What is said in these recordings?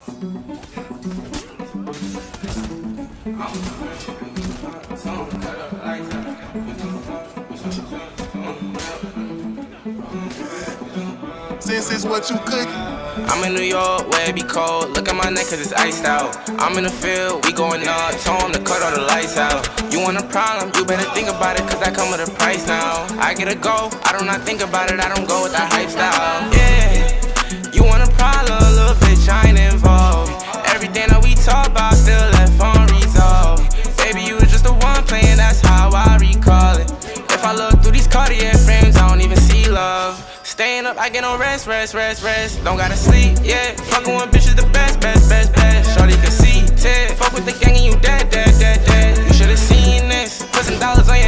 Since it's what you cooking. I'm in New York, where it be cold. Look at my neck cause it's iced out. I'm in the field, we going up. Told him to cut all the lights out. You want a problem, you better think about it cause I come with a price now. I get a go, I do not think about it, I don't go with that hype style. Yeah, you want a problem, little bitch, I ain't involved. Everything that we talk about still left unresolved. Baby, you was just the one playing, that's how I recall it. If I look through these Cartier frames, I don't even see love. Staying up, I get no rest. Don't gotta sleep, yeah. Fucking with bitches the best. Shorty can see, Ted. Fuck with the gang and you dead. You should've seen this. Put some dollars on your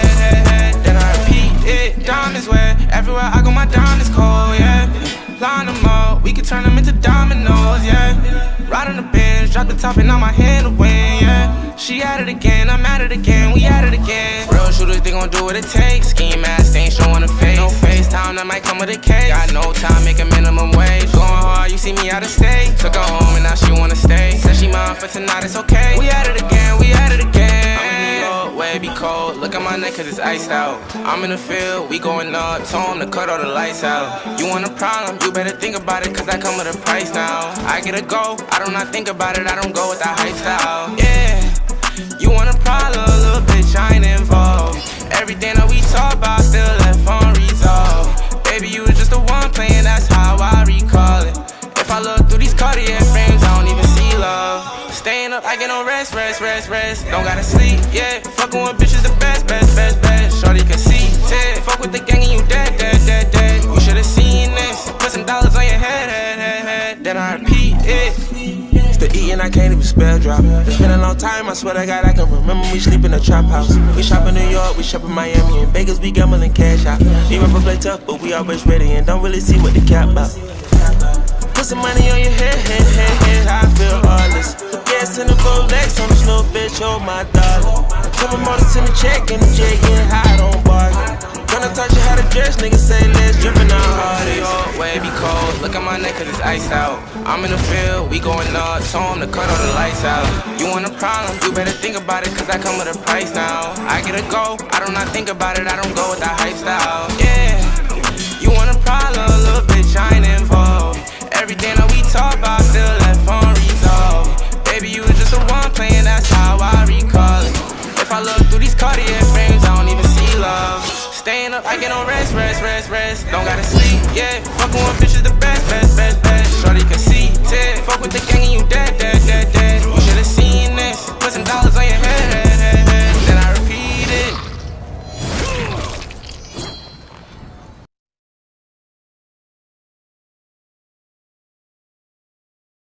head. Then I repeat it. Diamonds where everywhere I go, my diamond is cold, yeah. Line them up, we can turn them into dominoes, yeah. Ride on the bench, drop the top and on my hand to win, yeah. She at it again, I'm at it again, we at it again. Real shooters, they gon' do what it takes. Scheme ass, they ain't showing a face. No FaceTime, that might come with a case. Got no time, make a minimum wage. Going hard, you see me out of state. Took her home and now she wanna stay. Said she mine for tonight, it's okay. We at it again, we at it again. I'm in New York, where it be cold. Look at my neck cause it's iced out. I'm in the field, we going up. Told him to cut all the lights out. You want a problem, you better think about it cause I come with a price now. I get a go, I do not think about it, I don't go with that hype style. Yeah, you want a problem, little bitch, I ain't involved. Everything that we talk about still left unresolved. Baby, you was just the one playing, that's how I recall it. If I look through these Cartier frames, I don't even see love. Staying up, I get no rest. Don't gotta sleep, yeah. Fucking with bitches the best. Shorty can see, Ted. Fuck with the gang and you dead. You should've seen this. Put some dollars on your head. Then I repeat it. It's the E and I can't even spell drop. It's been a long time, I swear to God, I can remember we sleep in a trap house. We shop in New York, we shop in Miami. In Vegas, we gambling cash out. We remember play tough, but we always ready and don't really see what the cap about. Put some money on your head, I feel heartless. Put gas in the Rolex on this little bitch, oh my darling. Put my motors in the check and the J getting high, don't bargain. Gonna touch you how to dress, niggas say let's drippin' out hard. Where it be cold, look at my neck cause it's iced out. I'm in the field, we going up, told him to cut all the lights out. You want a problem, you better think about it cause I come with a price now. I get a go, I do not think about it, I don't go with that hype style. Yeah, you want a problem, little bitch, I ain't involved. Everything that we talk about still